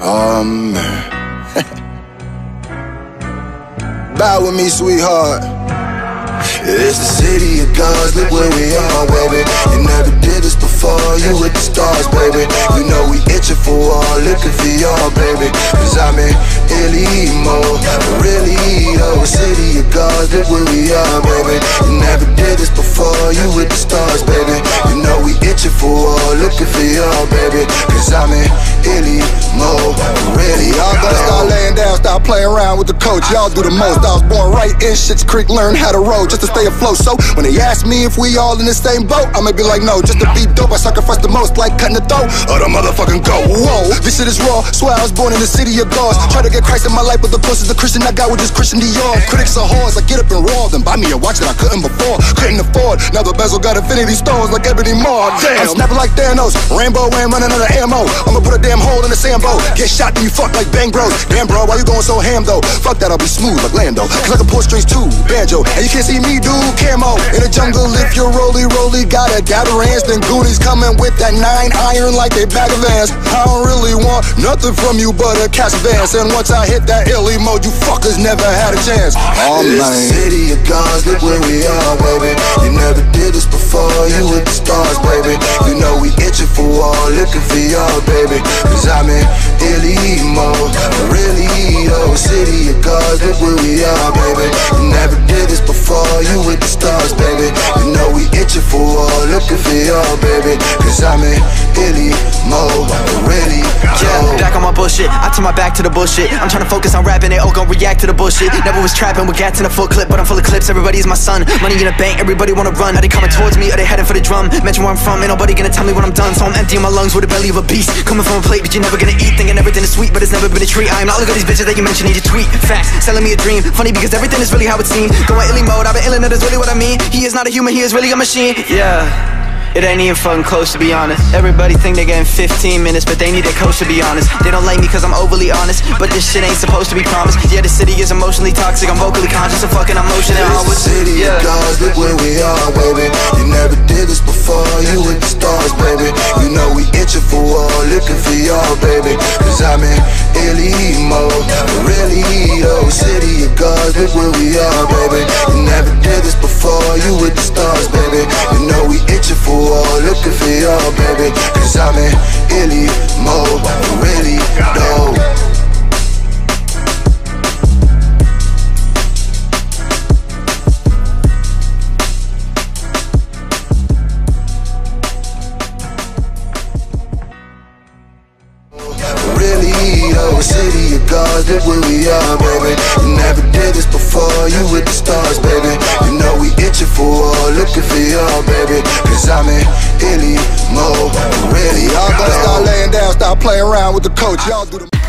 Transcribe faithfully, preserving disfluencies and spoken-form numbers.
Oh man. Bow with me, sweetheart. It's the city of gods, look where we are, baby. You never did this before, you with the stars, baby. You know we itching for all, looking for y'all, baby. Cause I'm in Illy-Mo, really, oh, city of gods, look where we are, baby. You never did this before, you with the stars, baby. You know we itching for all, looking for y'all, baby. Cause I'm in Illy-Mo, really. Y'all gotta start laying down, stop playing around with the coach. Y'all do the most. I was born right in Schitt's Creek, learn how to roll just to stay afloat. So when they ask me if we all in the same boat, I'ma be like, no, just to be dope, I sacrifice the most, like cutting the throat of the motherfucking goat. Whoa, this shit is raw. Swear I was born in the city of gods. Try to get Christ in my life, but the closest to Christian I got was just Christian Dior. Critics are whores, I get up and raw, then buy me a watch that I couldn't before, couldn't afford. Now the bezel got infinity stones like Ebony Maw. Damn, I'm snapping like Thanos, Rainbow ain't running out of ammo. I'ma put a damn hole in the sand boat. Get shot, then you fuck like Bang Bros. Damn bro, why you going so ham though? Fuck that, I'll be smooth like Lando, cause I can pull strings too, banjo. And you can't see me do camo in the jungle if you're roly roly. Got a gather hands, then Goonies coming with that nine iron like they bag of Vans. I don't really want nothing from you but a cash advance. And once I hit that illy mode, you fuckers never had a chance. Oh man, it's the city of gods, look where we are, baby. You never did this before, you with the stars, baby. You know we itching for all, looking for y'all, baby. Cause I'm in Illy-Mo, really, oh, city of gods, look where we are, baby. You never did this before, you with the stars, baby. You know we itching for all, looking for y'all, baby. Cause I'm in Illy-Mo, really, yo. Back on my bullshit, I turn my back to the bullshit. I'm trying to focus on rapping, they all gon' react to the bullshit. Never was trapping with gats in a full clip, but I'm full of clips. Everybody's my son, money in the bank, everybody wanna run. Are they coming towards me, are they heading for the drum? Mention where I'm from, ain't nobody gonna tell me when I'm done. So I'm emptying my lungs with the belly of a beast. Coming from a plate that you're never gonna eat, thinking everything is sweet, but it's never been a treat. I am not like all these bitches that you mention in your tweet. Facts, selling me a dream, funny because everything is really how it seems. Going illy mode, I've been illin', that is really what I mean. He is not a human, he is really a machine. Yeah, it ain't even fucking close to be honest. Everybody think they getting fifteen minutes, but they need their coach to be honest. They don't like me cause I'm overly honest, but this shit ain't supposed to be promised. Yeah, the city is emotionally toxic, I'm vocally conscious of fucking emotion and all with city yeah. of gods, look where we are, baby. You never did this before, you with the stars, baby. You know we itching for all, looking for y'all, baby. Cause I'm in Illy-Mo, really, oh, city of gods, look where we are, baby. You never did this before, you with the stars, baby. You know we itching for all, looking for y'all, baby. Cause I'm in Illy-Mo, really, no. City of gods, look where we are, baby. You never did this before, you with the stars, baby. You know we itching for all, looking for y'all, baby. Cause I'm in Illy-Mo, really. Y'all gotta start laying down, stop playing around with the coach. Y'all do the